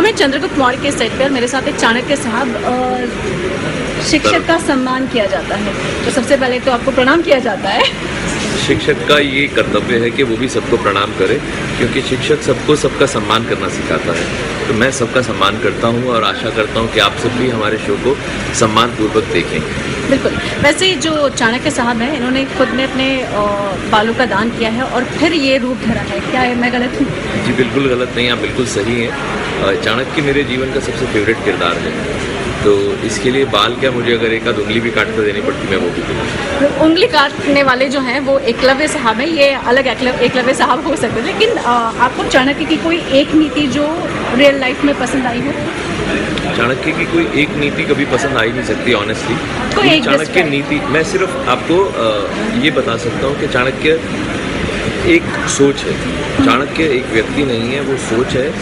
हम हैं चंद्रगुप्त मौर्य के सेट पर, मेरे साथ एक चाणक्य साहब। शिक्षक का सम्मान किया जाता है तो सबसे पहले तो आपको प्रणाम किया जाता है। शिक्षक का ये कर्तव्य है कि वो भी सबको प्रणाम करे, क्योंकि शिक्षक सबको सबका सम्मान करना सिखाता है। तो मैं सबका सम्मान करता हूँ और आशा करता हूँ कि आप सब भी हमारे शो को सम्मानपूर्वक देखें। बिल्कुल। वैसे ही जो चाणक्य साहब हैं, इन्होंने खुद ने अपने बालों का दान किया है और फिर ये रूप धरा है, क्या है, मैं गलत हूँ? जी बिल्कुल गलत नहीं, आप बिल्कुल सही हैं। चाणक्य मेरे जीवन का सबसे फेवरेट किरदार है, तो इसके लिए बाल क्या, मुझे अगर एक आध उंगली भी काट कर देनी पड़ती मैं वो भी दूँगा। तो उंगली काटने वाले जो हैं वो एकलव्य साहब हैं, ये अलग एकलव्य साहब हो सकते हैं। लेकिन आपको चाणक्य की कोई एक नीति जो रियल लाइफ में पसंद आई हो? चाणक्य की कोई एक नीति कभी पसंद आ ही नहीं सकती ऑनेस्टली। चाणक्य नीति, मैं सिर्फ आपको ये बता सकता हूँ कि चाणक्य एक सोच है। चाणक्य एक व्यक्ति नहीं है, वो सोच है,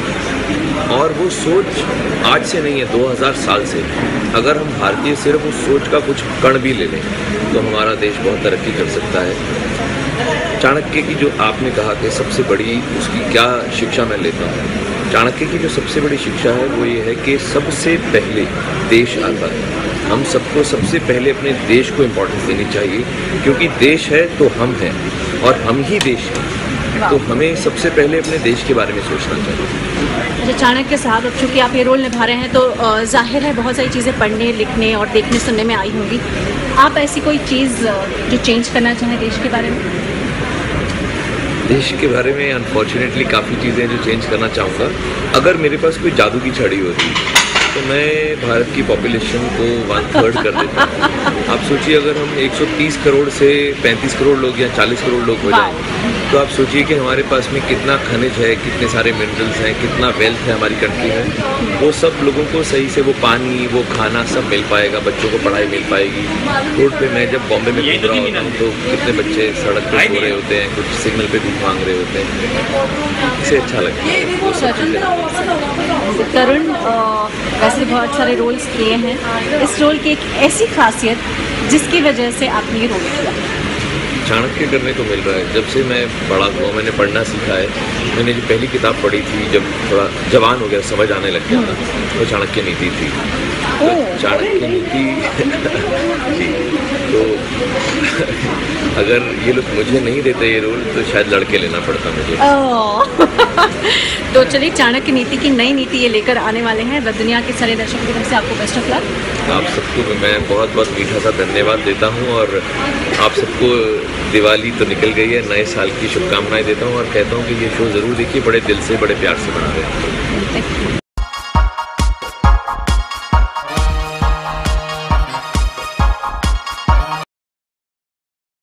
और वो सोच आज से नहीं है, 2000 साल से। अगर हम भारतीय सिर्फ उस सोच का कुछ कण भी ले लें तो हमारा देश बहुत तरक्की कर सकता है। चाणक्य की जो आपने कहा कि सबसे बड़ी उसकी क्या शिक्षा मैं लेता हूँ, चाणक्य की जो सबसे बड़ी शिक्षा है वो ये है कि सबसे पहले देश आता है। हम सबको सबसे पहले अपने देश को इम्पोर्टेंस देनी चाहिए, क्योंकि देश है तो हम हैं और हम ही देश हैं, तो हमें सबसे पहले अपने देश के बारे में सोचना चाहिए। अच्छा चाणक्य साहब, अब चूँकि आप ये रोल निभा रहे हैं तो जाहिर है बहुत सारी चीज़ें पढ़ने, लिखने और देखने सुनने में आई होंगी। आप ऐसी कोई चीज़ जो चेंज करना चाहें देश के बारे में? देश के बारे में अनफॉर्चुनेटली काफ़ी चीज़ें जो चेंज करना चाहूँगा। अगर मेरे पास कोई जादू की छड़ी होती तो मैं भारत की पॉपुलेशन को 1/3 कर देता। आप सोचिए, अगर हम 130 करोड़ से 35 करोड़ लोग या 40 करोड़ लोग हो जाएं, तो आप सोचिए कि हमारे पास में कितना खनिज है, कितने सारे मिनरल्स हैं, कितना वेल्थ है हमारी कंट्री में। वो सब लोगों को सही से वो पानी, वो खाना सब मिल पाएगा, बच्चों को पढ़ाई मिल पाएगी। रोड पे मैं जब बॉम्बे में घूम रहा होता हूँ तो कितने बच्चे सड़क पे सो रहे होते हैं, कुछ सिग्नल पे भीख मांग रहे होते हैं, इससे अच्छा लगता है वो सब चीज़ें। तरुण वैसे बहुत सारे रोल्स किए हैं, इस रोल की एक ऐसी खासियत जिसकी वजह से आपने ये रोल किया? चाणक्य करने को मिल रहा है। जब से मैं बड़ा हुआ, मैंने पढ़ना सीखा है। मैंने जो पहली किताब पढ़ी थी, जब थोड़ा जवान हो गया, समझ आने लग गया था, वो चाणक्य नीति थी। तो चाणक्य नीति जी, तो अगर ये लोग मुझे नहीं देते ये रोल तो शायद लड़के लेना पड़ता मुझे। तो चलिए, चाणक्य नीति की नई नीति ये लेकर आने वाले हैं। वेब दुनिया के सारे दर्शकों की तरफ से आपको बेस्ट ऑफ लक। आप सबको मैं बहुत बहुत मीठा सा धन्यवाद देता हूँ, और आप सबको दिवाली तो निकल गई है, नए साल की शुभकामनाएं देता हूँ और कहता हूँ कि ये शो ज़रूर देखिए, बड़े दिल से, बड़े प्यार से बना रहे हैं।